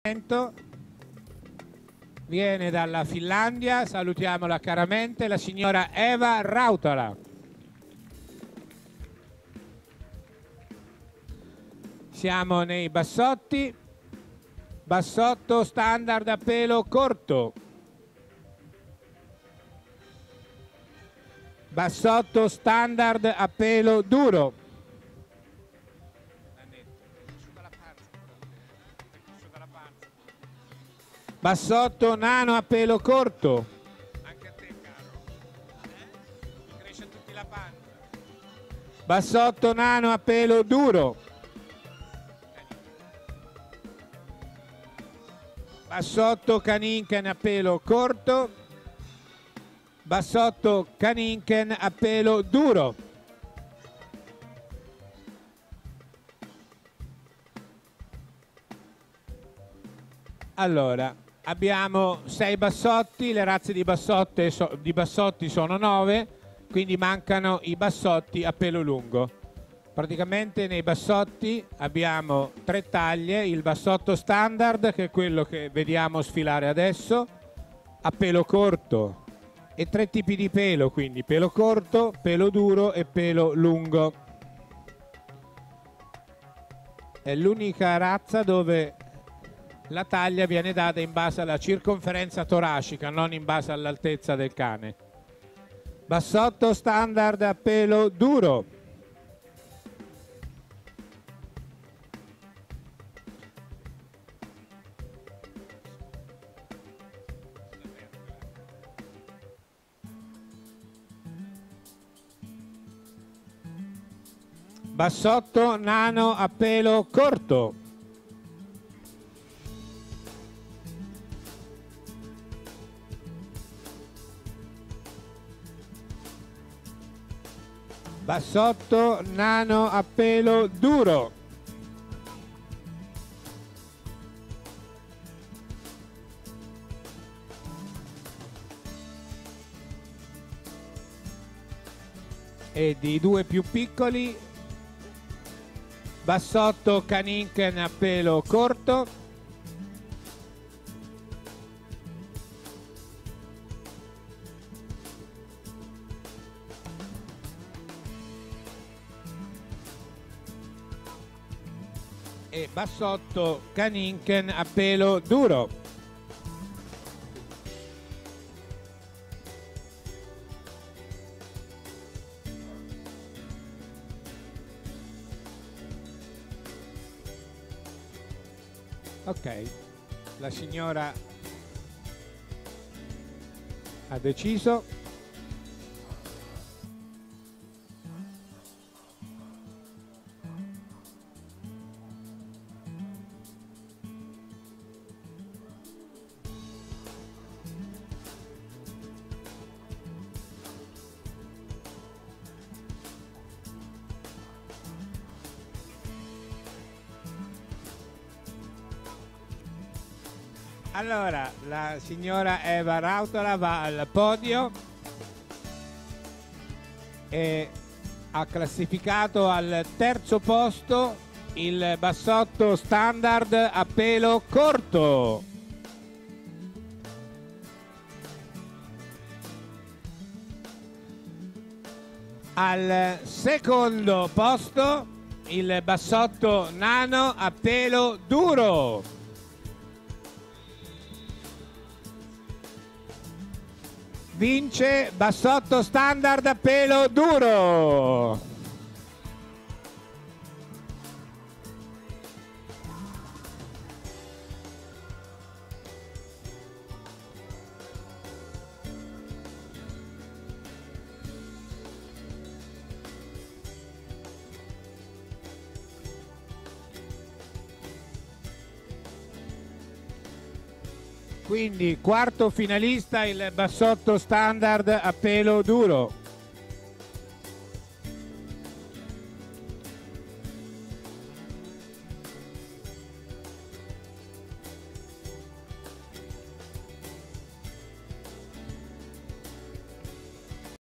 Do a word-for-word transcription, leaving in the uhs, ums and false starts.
Viene dalla Finlandia, salutiamola caramente, la signora Eva Rautola. Siamo nei bassotti, bassotto standard a pelo corto, bassotto standard a pelo duro, bassotto nano a pelo corto, anche a te caro, eh? Cresce a tutti la pancia, bassotto nano a pelo duro, bassotto Kaninken a pelo corto, bassotto Kaninken a pelo duro. Allora, abbiamo sei bassotti, le razze di, bassotte so, di bassotti sono nove, quindi mancano i bassotti a pelo lungo. Praticamente nei bassotti abbiamo tre taglie, il bassotto standard, che è quello che vediamo sfilare adesso, a pelo corto, e tre tipi di pelo, quindi pelo corto, pelo duro e pelo lungo. È l'unica razza dove la taglia viene data in base alla circonferenza toracica, non in base all'altezza del cane. Bassotto standard a pelo duro. Bassotto nano a pelo corto. Bassotto nano a pelo duro. E di due più piccoli, bassotto Kaninken a pelo corto. E bassotto Kaninken a pelo duro. Ok, la signora ha deciso. Allora, la signora Eva Rautola va al podio e ha classificato al terzo posto il bassotto standard a pelo corto. Al secondo posto il bassotto nano a pelo duro. Vince bassotto standard a pelo duro. Quindi quarto finalista il bassotto standard a pelo duro.